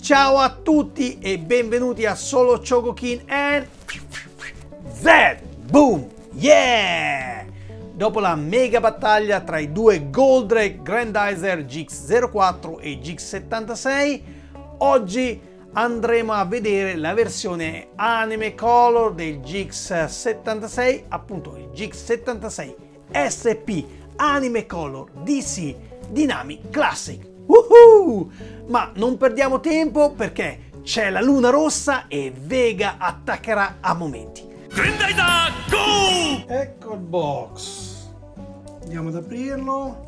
Ciao a tutti e benvenuti a Solo Chocokin and Z Boom! Yeah! Dopo la mega battaglia tra i due Goldrake Grandizer GX04 e GX76, oggi andremo a vedere la versione Anime Color del GX76, appunto il GX76 SP Anime Color DC Dynamic Classic. Ma non perdiamo tempo perché c'è la luna rossa e Vega attaccherà a momenti. Grandizer, go! Ecco il box, andiamo ad aprirlo.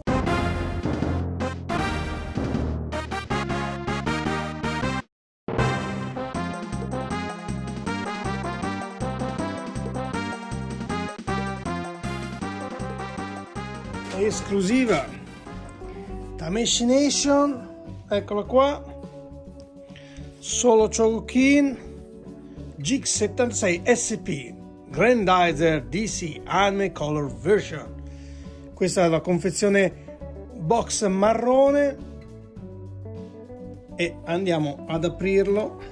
Esclusiva Tamashii Nation, eccola qua, Solo Chocokin GX76 SP Grandizer DC Anime Color Version. Questa è la confezione box marrone e andiamo ad aprirlo.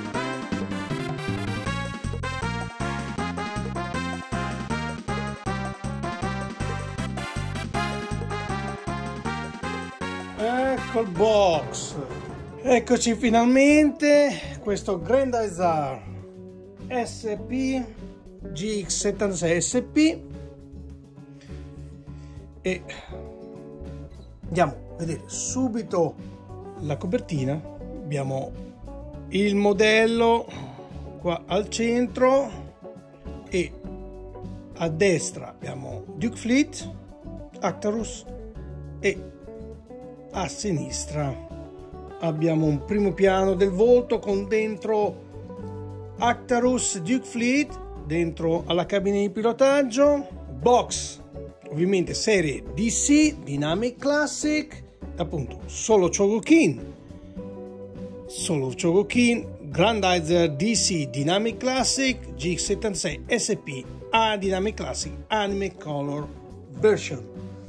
Ecco il box, eccoci finalmente, questo Grandizer SP GX76 SP e andiamo a vedere subito la copertina. Abbiamo il modello qua al centro e a destra abbiamo Duke Fleet, Actarus e a sinistra abbiamo un primo piano del volto con dentro Actarus Duke Fleet, dentro alla cabina di pilotaggio, box ovviamente serie DC Dynamic Classic, appunto Solo Chocokin Grandizer DC Dynamic Classic GX76 SP A Dynamic Classic Anime Color Version.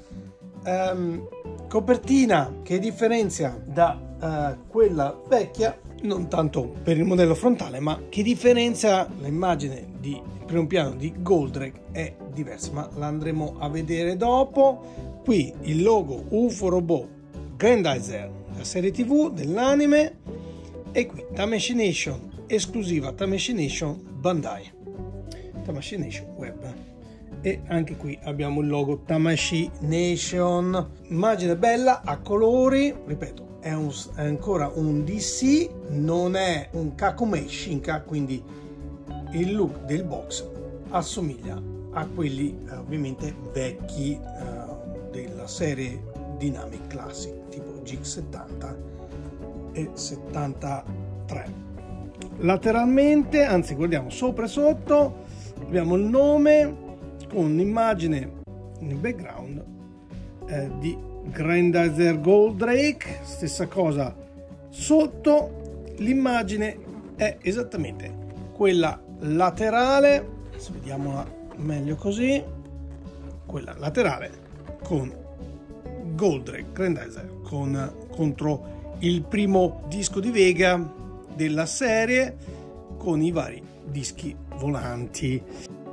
Copertina che differenzia da quella vecchia, non tanto per il modello frontale, ma che differenzia l'immagine di primo piano di Goldrake è diversa, ma la andremo a vedere dopo. Qui il logo UFO Robot Grandizer, la serie TV dell'anime, e qui Tamashii Nation, esclusiva Tamashii Nation Bandai, Tamashii Nation Web. E anche qui abbiamo il logo Tamashii Nation. Immagine bella a colori, ripeto, è ancora un DC, non è un Kakumei Shinka, quindi il look del box assomiglia a quelli ovviamente vecchi della serie Dynamic Classic tipo GX70 e 73. Lateralmente, anzi guardiamo sopra e sotto, abbiamo il nome con un'immagine nel background di Grandizer Goldrake, stessa cosa sotto. L'immagine è esattamente quella laterale, se vediamola meglio così, quella laterale con Goldrake Grandizer contro il primo disco di Vega della serie con i vari dischi volanti.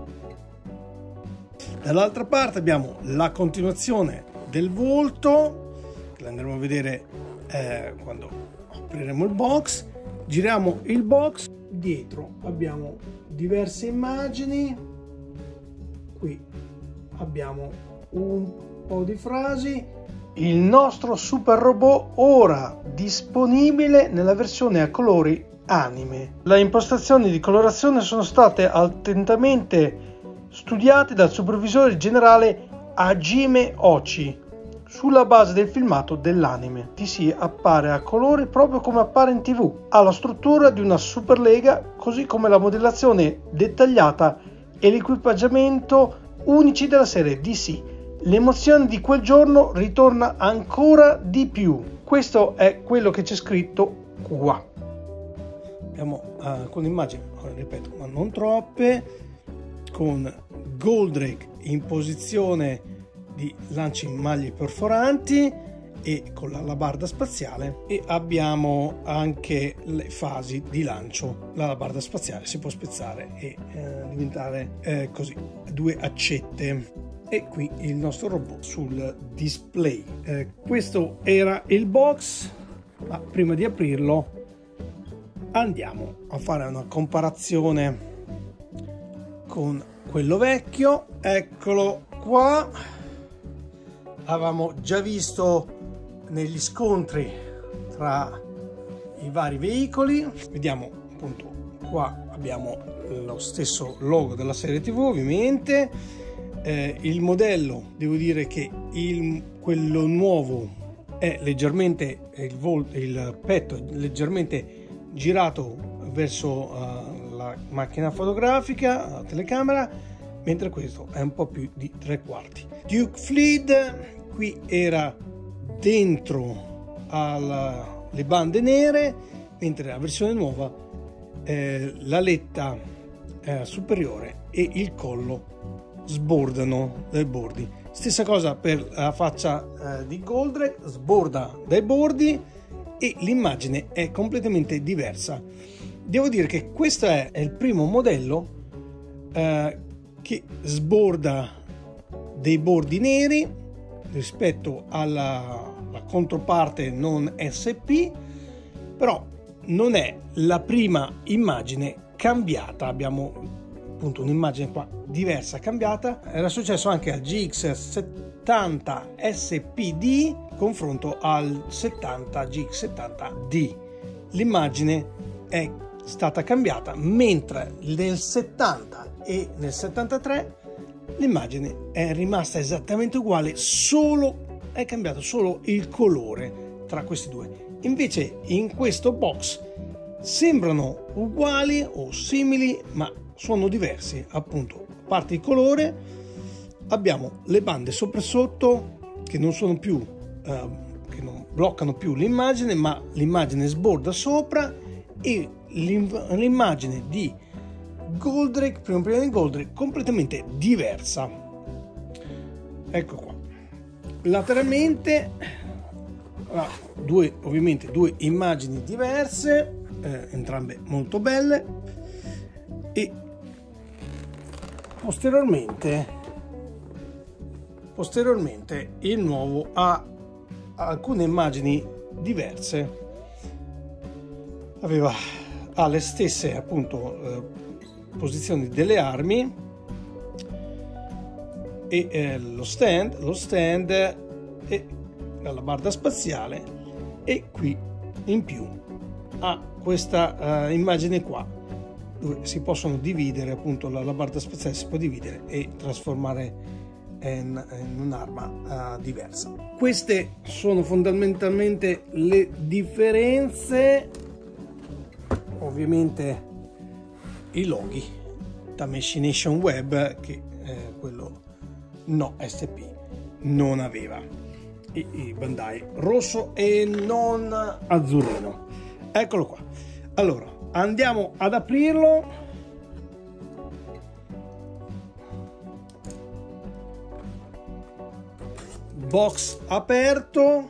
Dall'altra parte abbiamo la continuazione del volto, che andremo a vedere quando apriremo il box. Giriamo il box, dietro abbiamo diverse immagini, qui abbiamo un po' di frasi. Il nostro super robot ora disponibile nella versione a colori anime. Le impostazioni di colorazione sono state attentamente studiate dal supervisore generale Hajime Ochi sulla base del filmato dell'anime. DC appare a colori proprio come appare in TV, ha la struttura di una superlega, così come la modellazione dettagliata e l'equipaggiamento unici della serie DC. L'emozione di quel giorno ritorna ancora di più. Questo è quello che c'è scritto qua. Abbiamo con immagini, ripeto, ma non troppe, con Goldrake in posizione di lanci maglie perforanti e con l'alabarda spaziale, e abbiamo anche le fasi di lancio. L'alabarda spaziale si può spezzare e diventare così 2 accette, e qui il nostro robot sul display. Questo era il box, ma prima di aprirlo andiamo a fare una comparazione con quello vecchio. Eccolo qua, avevamo già visto negli scontri tra i vari veicoli. Vediamo appunto, qua abbiamo lo stesso logo della serie TV ovviamente. Il modello, devo dire che quello nuovo è leggermente, il petto è leggermente girato verso la macchina fotografica, la telecamera, mentre questo è un po' più di 3/4. Duke Fleet qui era dentro alle bande nere, mentre la versione nuova l'aletta superiore e il collo sbordano dai bordi. Stessa cosa per la faccia di Goldrake, sborda dai bordi e l'immagine è completamente diversa. Devo dire che questo è il primo modello che sborda dei bordi neri rispetto alla controparte non SP, però non è la prima immagine cambiata. Abbiamo appunto un'immagine qua diversa, cambiata. Era successo anche al GX70 SPD confronto al 70 GX70D. L'immagine è stata cambiata, mentre nel 70 e nel 73 l'immagine è rimasta esattamente uguale, è cambiato solo il colore tra questi due. Invece in questo box sembrano uguali o simili, ma sono diversi. Appunto, a parte il colore, abbiamo le bande sopra e sotto che non sono più che non bloccano più l'immagine, ma l'immagine sborda sopra, e l'immagine di Goldrake, prima di Goldrake, completamente diversa. Ecco qua. Lateralmente ovviamente due immagini diverse, entrambe molto belle, e posteriormente il nuovo ha alcune immagini diverse. Ha le stesse appunto posizioni delle armi e lo stand e la barda spaziale, e qui in più ha questa immagine qua dove si possono dividere, appunto la barda spaziale si può dividere e trasformare in un'arma diversa. Queste sono fondamentalmente le differenze. Ovviamente i loghi da Machination Web, che quello no SP non aveva, e Bandai rosso e non azzurrino. Eccolo qua. Allora andiamo ad aprirlo. Box aperto.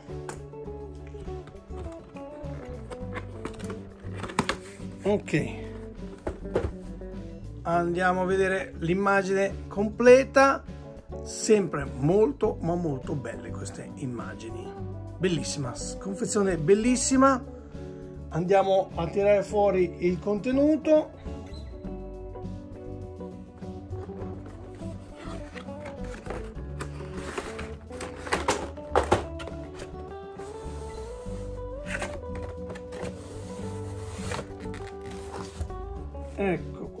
Ok, andiamo a vedere l'immagine completa. Sempre molto ma molto belle queste immagini, bellissima confezione, bellissima. Andiamo a tirare fuori il contenuto. Ecco qua.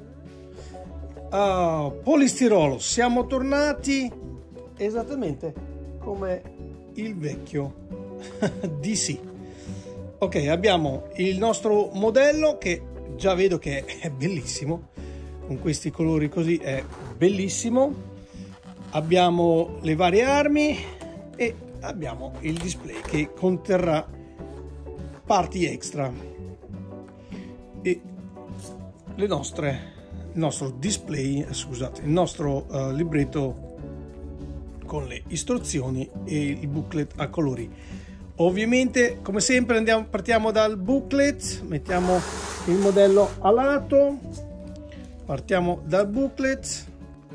Polistirolo, siamo tornati esattamente come il vecchio DC. Ok, abbiamo il nostro modello che già vedo che è bellissimo, con questi colori così è bellissimo. Abbiamo le varie armi e abbiamo il display che conterrà parti extra e il nostro display, scusate, il nostro libretto con le istruzioni e il booklet a colori. Ovviamente, come sempre, partiamo dal booklet, mettiamo il modello a lato, partiamo dal booklet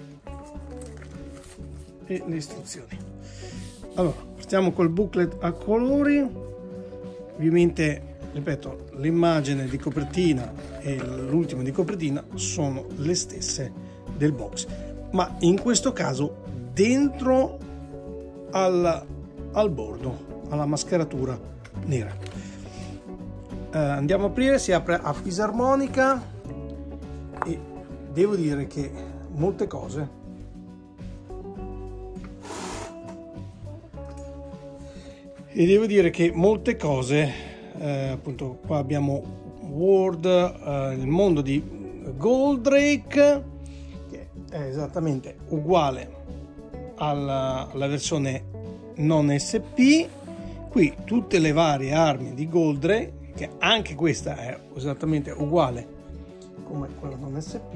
e le istruzioni. Allora, partiamo col booklet a colori. Ovviamente, ripeto, l'immagine di copertina e l'ultima di copertina sono le stesse del box, ma in questo caso dentro al bordo, alla mascheratura nera. Andiamo a aprire, si apre a fisarmonica e devo dire che molte cose appunto qua abbiamo World, il mondo di Goldrake, che è esattamente uguale alla versione non SP. Qui tutte le varie armi di Goldrake, che anche questa è esattamente uguale come quella non SP,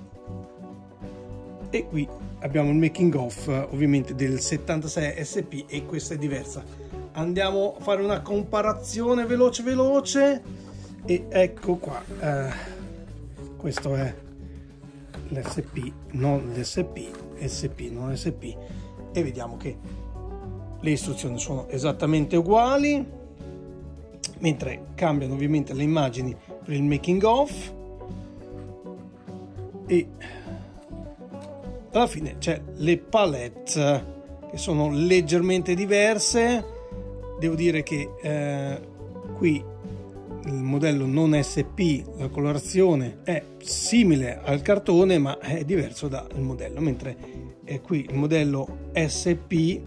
e qui abbiamo il making of ovviamente del 76 SP e questa è diversa. Andiamo a fare una comparazione veloce e ecco qua, questo è l'SP non l'SP, SP non SP, e vediamo che le istruzioni sono esattamente uguali, mentre cambiano ovviamente le immagini per il making of, e alla fine c'è le palette che sono leggermente diverse. Devo dire che qui il modello non SP, la colorazione è simile al cartone ma è diverso dal modello, mentre qui il modello SP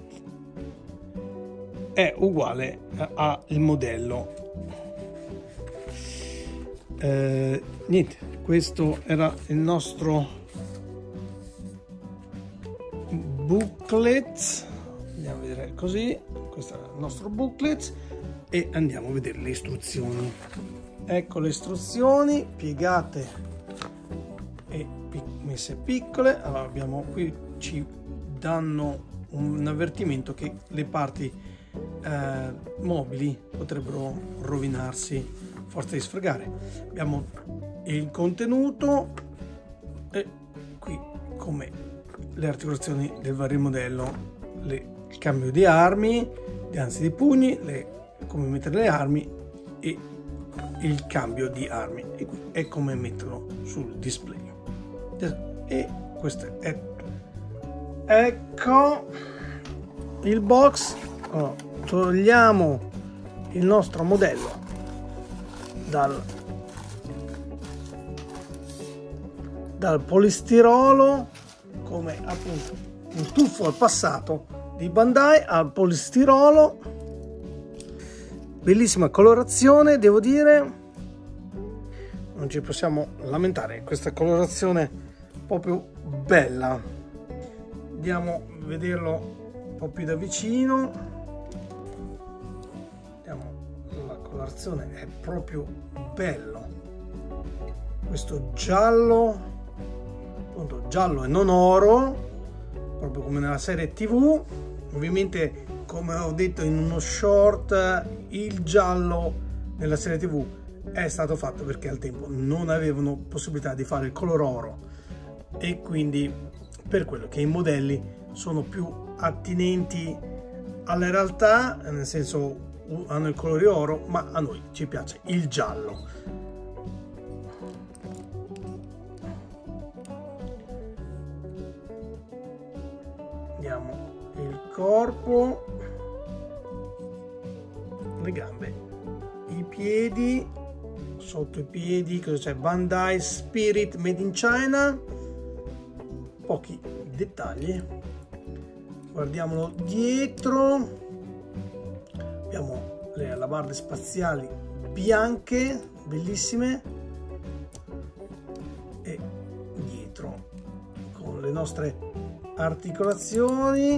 è uguale al modello. Niente, questo era il nostro booklet. Andiamo a vedere così, questo è il nostro booklet e andiamo a vedere le istruzioni. Ecco le istruzioni piegate e messe piccole. Allora abbiamo qui, ci danno un avvertimento che le parti mobili potrebbero rovinarsi forza di sfregare. Abbiamo il contenuto e qui come le articolazioni del vario modello, il cambio di armi, anzi di pugni, come mettere le armi e il cambio di armi, e qui è come metterlo sul display. E questo è ecco il box. Allora, togliamo il nostro modello dal polistirolo, come appunto un tuffo al passato di Bandai al polistirolo. Bellissima colorazione, devo dire, non ci possiamo lamentare, questa colorazione proprio bella. Andiamo a vederlo un po' più da vicino. La colorazione è proprio bello, questo giallo, appunto giallo e non oro, proprio come nella serie TV. Ovviamente, come ho detto in uno short, il giallo nella serie TV è stato fatto perché al tempo non avevano possibilità di fare il color oro, e quindi per quello che i modelli sono più attinenti alla realtà, nel senso hanno il colore oro, ma a noi ci piace il giallo. Vediamo il corpo, le gambe, i piedi, sotto i piedi cosa c'è? Bandai Spirit Made in China, pochi dettagli. Guardiamolo dietro, abbiamo le alabarde spaziali bianche, bellissime, e dietro con le nostre articolazioni,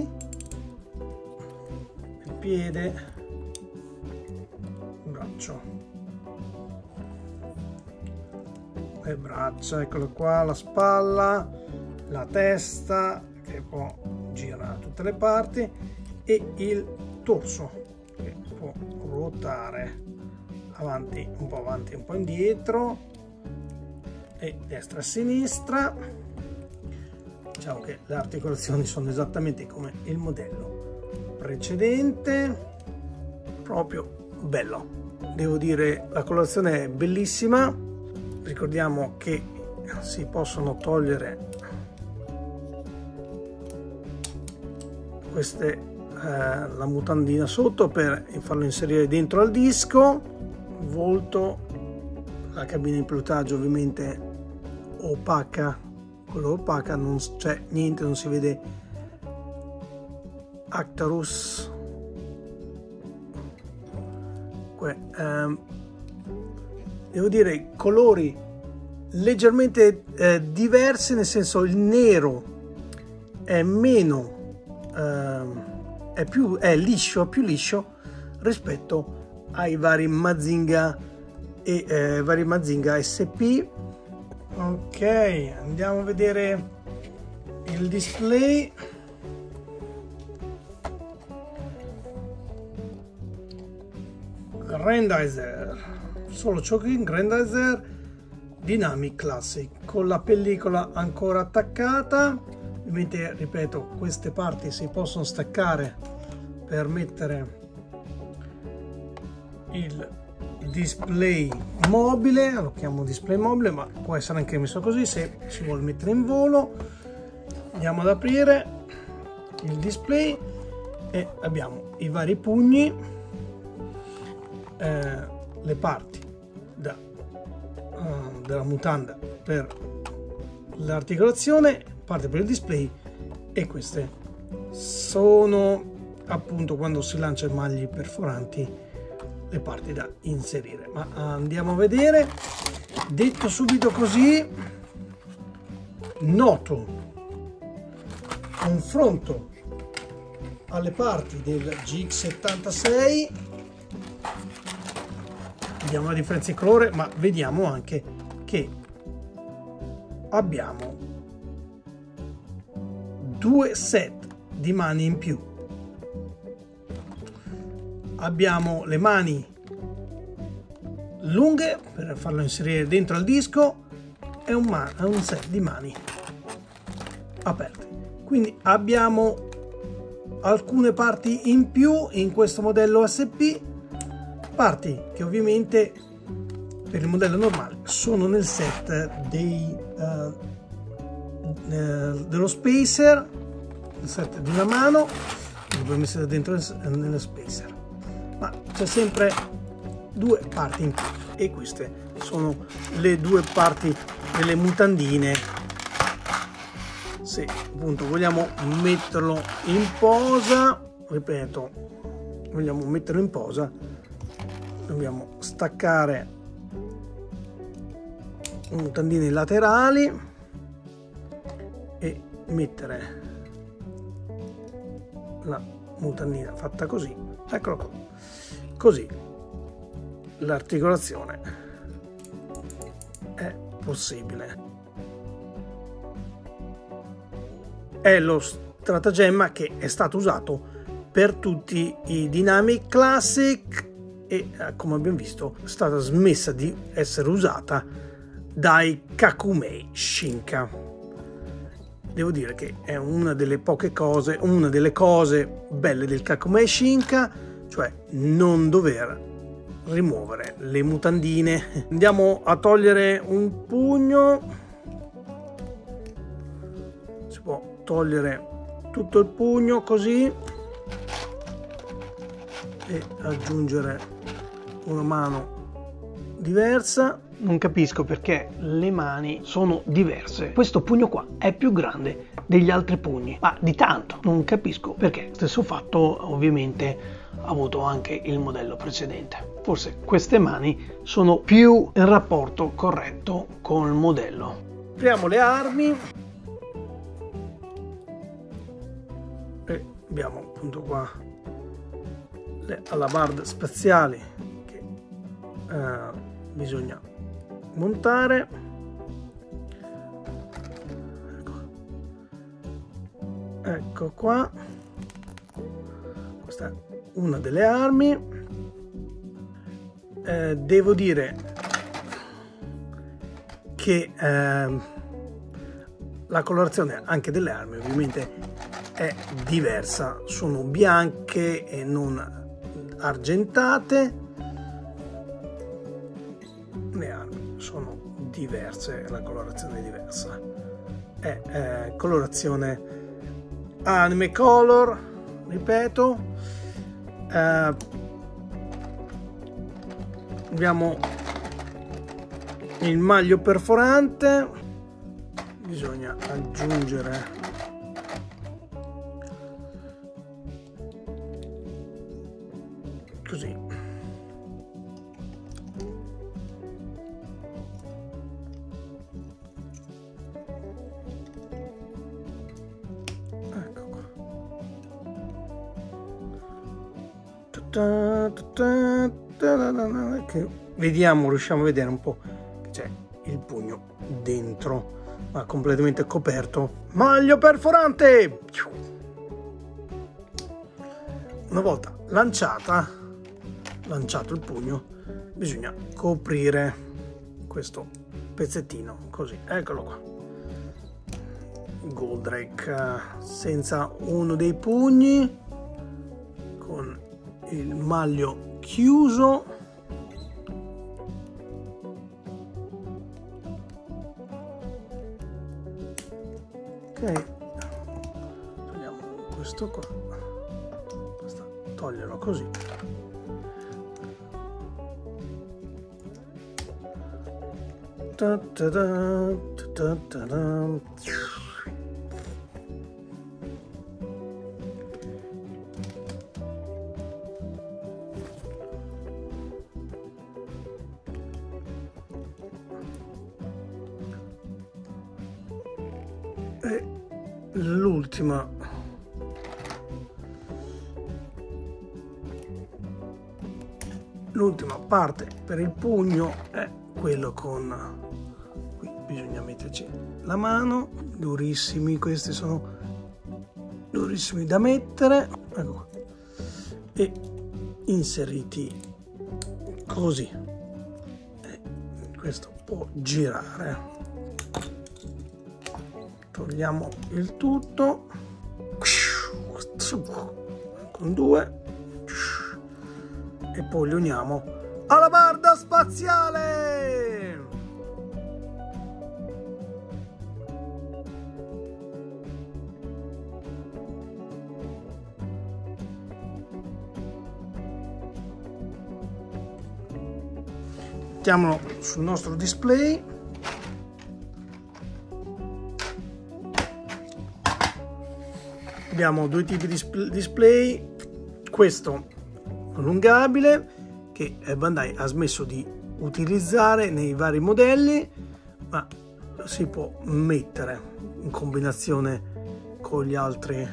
il piede, il braccio, le braccia, eccolo qua, la spalla, la testa che poi gira tutto tutte le parti, e il torso che può ruotare avanti, un po' indietro, e destra e sinistra. Diciamo che le articolazioni sono esattamente come il modello precedente, proprio bello. Devo dire, la colorazione è bellissima. Ricordiamo che si possono togliere queste, la mutandina sotto per farlo inserire dentro al disco. Volto, la cabina di pilotaggio ovviamente opaca, quella opaca, non c'è niente, non si vede Actarus. Devo dire, colori leggermente diversi, nel senso il nero è meno è liscio, più liscio rispetto ai vari Mazinga e vari Mazinga SP. Ok, andiamo a vedere il display. Grandizer, solo Chocokin Grandizer Dynamic Classic, con la pellicola ancora attaccata. Ovviamente, ripeto, queste parti si possono staccare per mettere il display mobile, lo chiamo display mobile, ma può essere anche messo così se si vuole mettere in volo. Andiamo ad aprire il display e abbiamo i vari pugni, le parti della mutanda per l'articolazione, parte per il display, e queste sono appunto, quando si lancia i magli perforanti, le parti da inserire. Ma andiamo a vedere. Detto subito così, noto confronto alle parti del GX76. Vediamo la differenza di colore, ma vediamo anche che abbiamo due set di mani in più. Abbiamo le mani lunghe per farlo inserire dentro al disco e un set di mani aperte. Quindi abbiamo alcune parti in più in questo modello SP, parti che ovviamente per il modello normale sono nel set dello spacer, il set di una mano che puoi mettere dentro nello spacer, ma c'è sempre due parti in più, e queste sono le due parti delle mutandine. Se appunto vogliamo metterlo in posa, ripeto, vogliamo metterlo in posa, dobbiamo staccare i mutandini laterali e mettere la mutandina fatta così, eccolo qua, così l'articolazione è possibile. È lo stratagemma che è stato usato per tutti i Dynamic Classic e, come abbiamo visto, è stata smessa di essere usata dai Kakumei Shinka. Devo dire che è una delle poche cose, una delle cose belle del Kakumei Shinka, cioè non dover rimuovere le mutandine. Andiamo a togliere un pugno. Si può togliere tutto il pugno così e aggiungere una mano diversa. Non capisco perché le mani sono diverse. Questo pugno qua è più grande degli altri pugni, ma di tanto. Non capisco perché. Stesso fatto ovviamente ha avuto anche il modello precedente. Forse queste mani sono più in rapporto corretto con il modello. Apriamo le armi e abbiamo appunto qua le alabarde spaziali che bisogna montare. Ecco qua. questa è una delle armi. Devo dire che la colorazione anche delle armi ovviamente è diversa, sono bianche e non argentate. Le armi sono diverse, la colorazione è diversa, è colorazione anime color, ripeto. Abbiamo il maglio perforante, bisogna aggiungere così. Ecco qua. Che vediamo, riusciamo a vedere un po' che c'è il pugno dentro, ma completamente coperto. Maglio perforante! Una volta lanciato il pugno, bisogna coprire questo pezzettino così. Eccolo qua. Goldrake senza uno dei pugni, con il maglio chiuso. Ok, togliamo questo qua, basta toglierlo così. E l'ultima parte per il pugno è quello con, qui bisogna metterci la mano, durissimi, questi sono durissimi da mettere, ecco qua, e inseriti così, e questo può girare. Togliamo il tutto con due e poi li uniamo alla barda spaziale. Mettiamolo sul nostro display. Abbiamo due tipi di display, questo allungabile che Bandai ha smesso di utilizzare nei vari modelli, ma si può mettere in combinazione con gli altri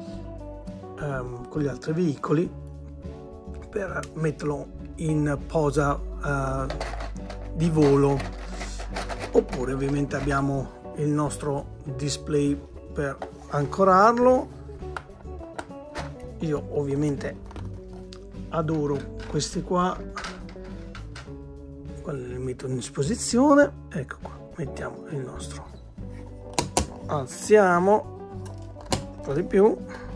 veicoli per metterlo in posa di volo, oppure ovviamente abbiamo il nostro display per ancorarlo. Io ovviamente adoro questi qua, quelli li metto in disposizione. Ecco qua, mettiamo il nostro, alziamo un po' di più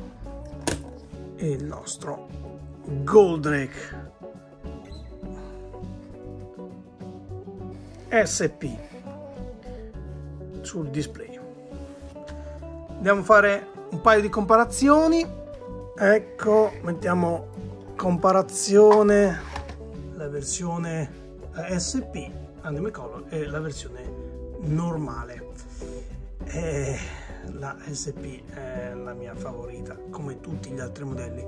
il nostro Goldrake SP sul display. Andiamo a fare un paio di comparazioni. Ecco, mettiamo comparazione, la versione SP Anime Color e la versione normale. La SP è la mia favorita, come tutti gli altri modelli.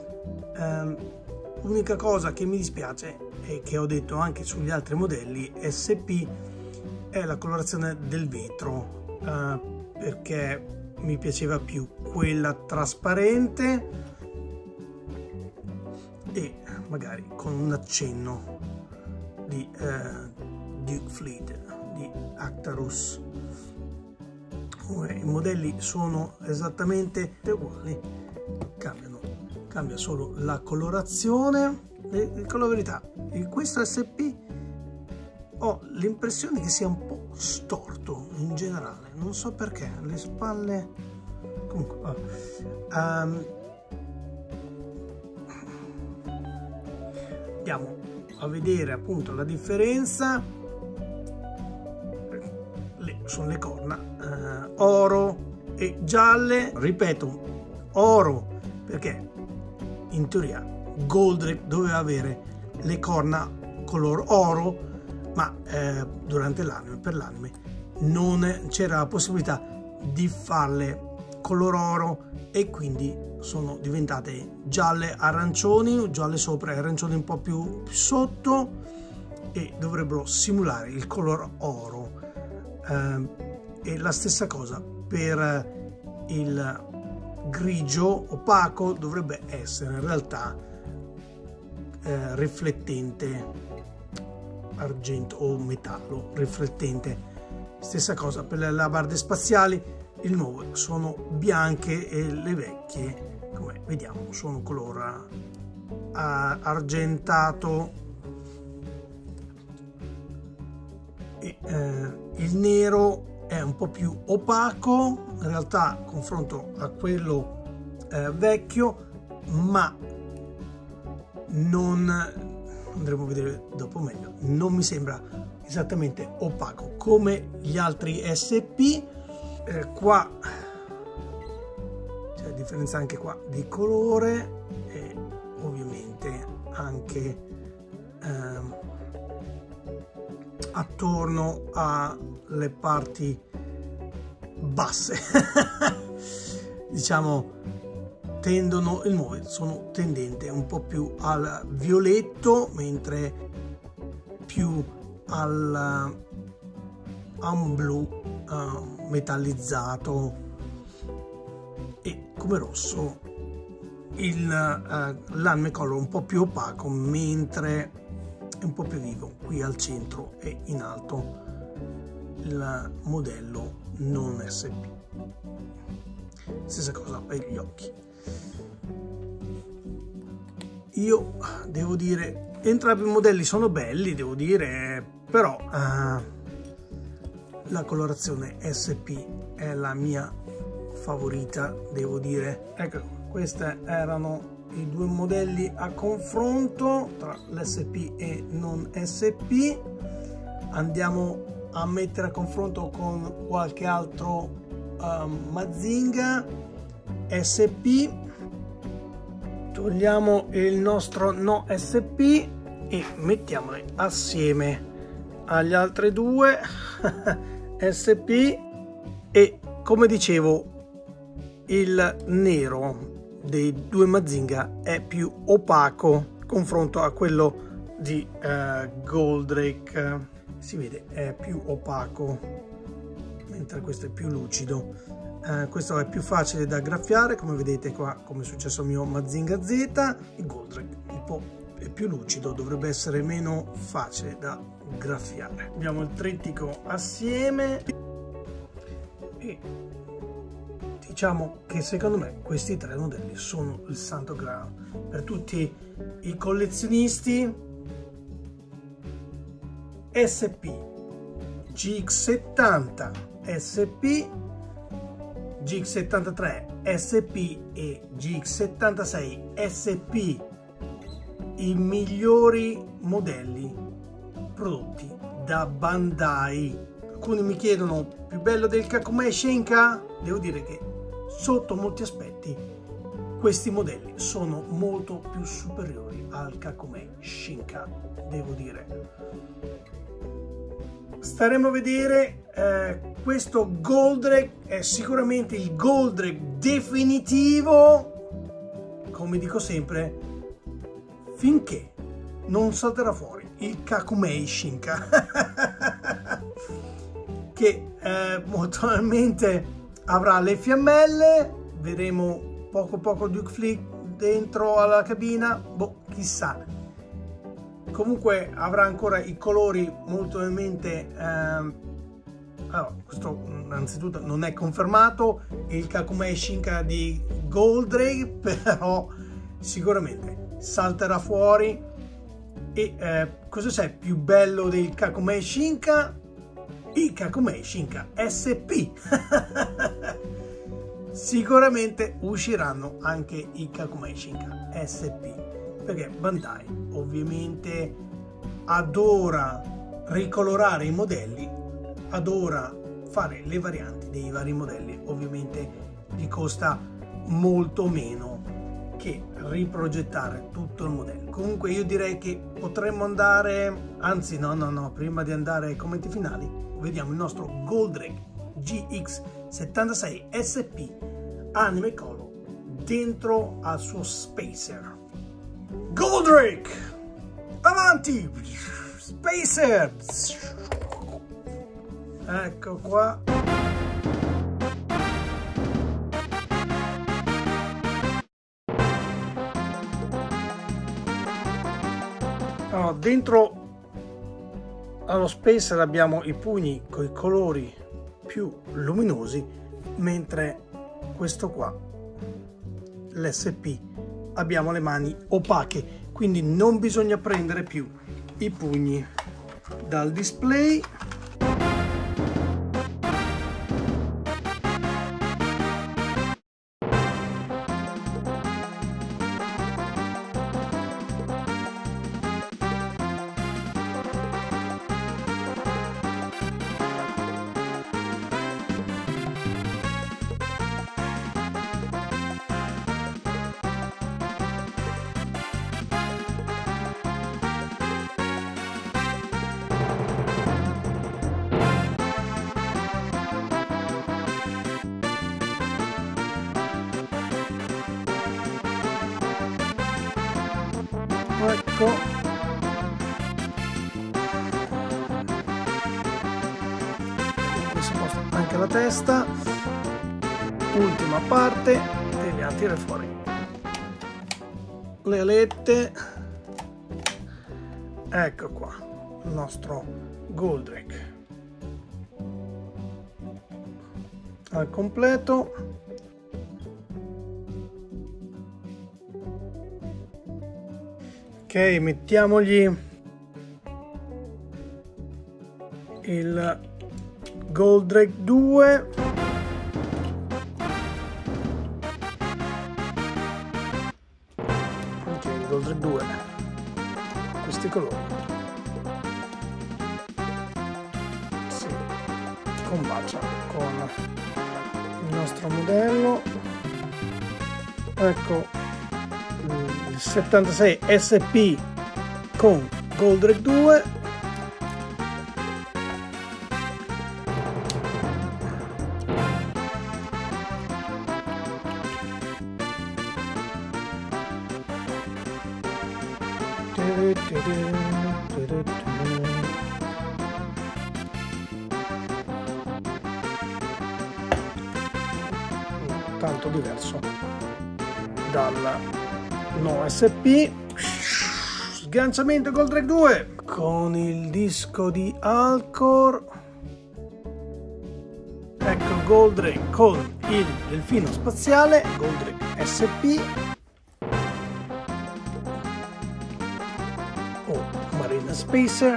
L'unica cosa che mi dispiace, e che ho detto anche sugli altri modelli SP, è la colorazione del vetro, perché mi piaceva più quella trasparente e magari con un accenno di Duke Fleet, di Actarus. I modelli sono esattamente uguali, cambiano cambia solo la colorazione. Con la verità, questo SP ho l'impressione che sia un po' storto in generale, non so perché, le spalle comunque andiamo a vedere appunto la differenza. Sono le corna oro e gialle, ripeto oro perché in teoria Goldrake doveva avere le corna color oro, ma durante l'anime, per l'anime, non c'era la possibilità di farle color oro e quindi sono diventate gialle arancioni, gialle sopra e arancioni un po' più sotto, e dovrebbero simulare il color oro. E la stessa cosa per il grigio opaco, dovrebbe essere in realtà riflettente argento o metallo riflettente. Stessa cosa per le alabarde spaziali, il nuovo sono bianche e le vecchie, come vediamo, sono color argentato, e il nero è un po' più opaco in realtà confronto a quello vecchio, ma non, andremo a vedere dopo meglio, non mi sembra esattamente opaco come gli altri SP. Qua c'è differenza anche qua di colore e ovviamente anche attorno alle parti basse diciamo tendono, il nuovo sono tendente un po' più al violetto, mentre più a un blu metallizzato, e come rosso l'anime color un po' più opaco, mentre è un po' più vivo qui al centro e in alto il modello non SP. Stessa cosa per gli occhi. Io devo dire, entrambi i modelli sono belli, devo dire, però la colorazione SP è la mia favorita, devo dire. Ecco, questi erano i due modelli a confronto tra l'SP e non SP. Andiamo a mettere a confronto con qualche altro Mazinga SP. Togliamo il nostro no SP e mettiamole assieme agli altri due SP, e come dicevo il nero dei due Mazinga è più opaco confronto a quello di Goldrake, si vede è più opaco mentre questo è più lucido. Questo è più facile da graffiare, come vedete qua, come è successo al mio Mazinga Z. Il Goldrake un po' è più lucido, dovrebbe essere meno facile da graffiare. Abbiamo il trittico assieme e diciamo che secondo me questi tre modelli sono il santo graal per tutti i collezionisti. SP, GX70 SP, GX73 SP e GX76 SP, i migliori modelli prodotti da Bandai. Alcuni mi chiedono più bello del Kakumei Shinka? Devo dire che sotto molti aspetti questi modelli sono molto più superiori al Kakumei Shinka, devo dire. Staremo a vedere. Questo Goldrake è sicuramente il Goldrake definitivo, come dico sempre, finché non salterà fuori il Kakumei Shinka che molto probabilmente avrà le fiammelle. Vedremo poco Duke Flick dentro alla cabina, boh, chissà. Comunque avrà ancora i colori molto probabilmente. Allora, questo innanzitutto non è confermato il Kakumei Shinka di Goldrake, però sicuramente salterà fuori. E cosa c'è più bello del Kakumei Shinka? Il Kakumei Shinka SP. Sicuramente usciranno anche i Kakumei Shinka SP, perché Bandai ovviamente adora ricolorare i modelli, adora fare le varianti dei vari modelli, ovviamente gli costa molto meno che riprogettare tutto il modello. Comunque io direi che potremmo andare, anzi no, prima di andare ai commenti finali vediamo il nostro Goldrake GX76 SP Anime Color dentro al suo Spacer. Goldrake, avanti, Spacer, ecco qua. Allora, dentro allo Spacer abbiamo i pugni con i colori più luminosi, mentre questo qua, l'SP, abbiamo le mani opache, quindi non bisogna prendere più i pugni dal display. Ecco, questo posto anche la testa, ultima parte, devi tirare fuori le alette. Ecco qua il nostro Goldrake al completo. Ok, mettiamogli il Goldrake 2. Ok, il Goldrake 2, questi colori. Si combacia con il nostro modello. Ecco il 76 SP con Goldrake 2. Tanto diverso dal no SP. Sganciamento Goldrake 2 con il disco di Alcor. Ecco Goldrake con il delfino spaziale, Goldrake SP o Marina Spacer.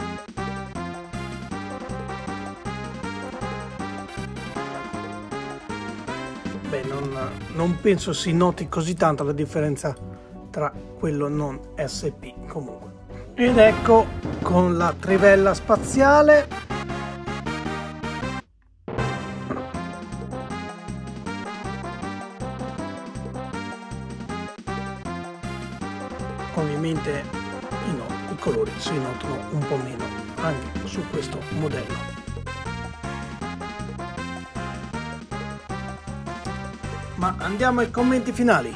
Beh, non penso si noti così tanto la differenza tra quello non SP comunque. Ed ecco con la trivella spaziale. Ovviamente i colori si notano un po' meno anche su questo modello. Ma andiamo ai commenti finali.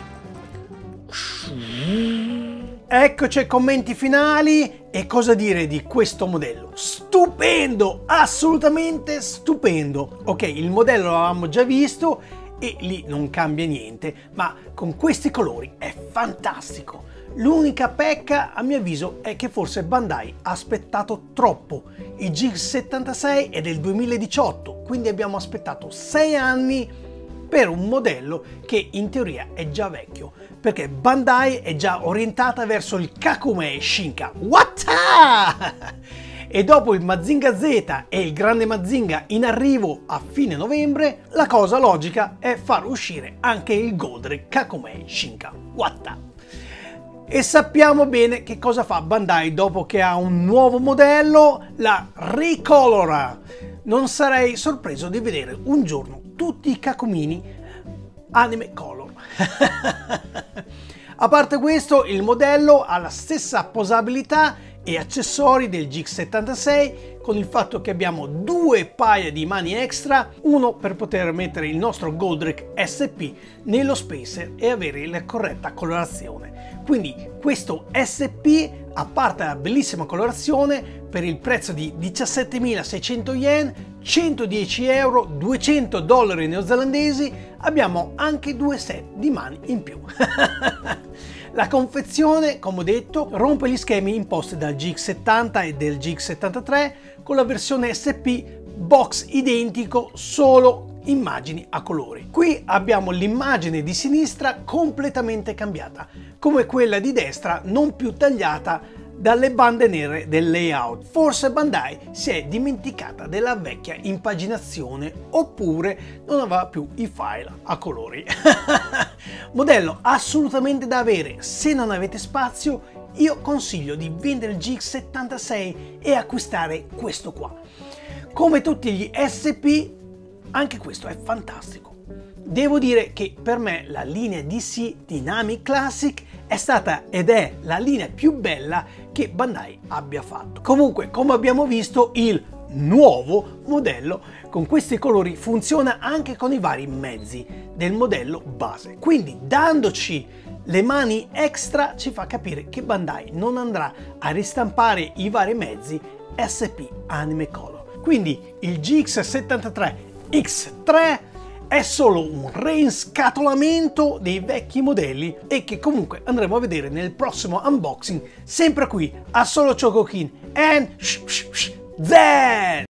Eccoci ai commenti finali. E cosa dire di questo modello? Stupendo, assolutamente stupendo. Ok, il modello l'avevamo già visto e lì non cambia niente, ma con questi colori è fantastico. L'unica pecca, a mio avviso, è che forse Bandai ha aspettato troppo. Il GX76 è del 2018, quindi abbiamo aspettato 6 anni per un modello che in teoria è già vecchio, perché Bandai è già orientata verso il Kakumei Shinka Wata! E dopo il Mazinga Z e il Grande Mazinga in arrivo a fine novembre, la cosa logica è far uscire anche il Goldrake Kakumei Shinka Wata. E sappiamo bene che cosa fa Bandai dopo che ha un nuovo modello, la ricolora. Non sarei sorpreso di vedere un giorno tutti i Kakumini anime color. A parte questo, il modello ha la stessa posabilità e accessori del GX76, con il fatto che abbiamo due paia di mani extra, uno per poter mettere il nostro Goldrake SP nello spacer e avere la corretta colorazione. Quindi questo SP, a parte la bellissima colorazione, per il prezzo di 17.600 yen, 110 euro, 200 dollari neozelandesi, abbiamo anche due set di mani in più. La confezione, come ho detto, rompe gli schemi imposti dal GX70 e del GX73 con la versione SP box identico, solo immagini a colori. Qui abbiamo l'immagine di sinistra completamente cambiata, come quella di destra non più tagliata dalle bande nere del layout. Forse Bandai si è dimenticata della vecchia impaginazione oppure non aveva più i file a colori. Modello assolutamente da avere. Se non avete spazio, io consiglio di vendere il GX76 e acquistare questo qua. Come tutti gli SP, anche questo è fantastico. Devo dire che per me la linea DC Dynamic Classic è stata ed è la linea più bella che Bandai abbia fatto. Comunque, come abbiamo visto, il nuovo modello con questi colori funziona anche con i vari mezzi del modello base. Quindi, dandoci le mani extra, ci fa capire che Bandai non andrà a ristampare i vari mezzi SP Anime Color. Quindi il GX73 X3 è solo un reinscatolamento dei vecchi modelli e che comunque andremo a vedere nel prossimo unboxing, sempre qui a Solo Chocokin and Z!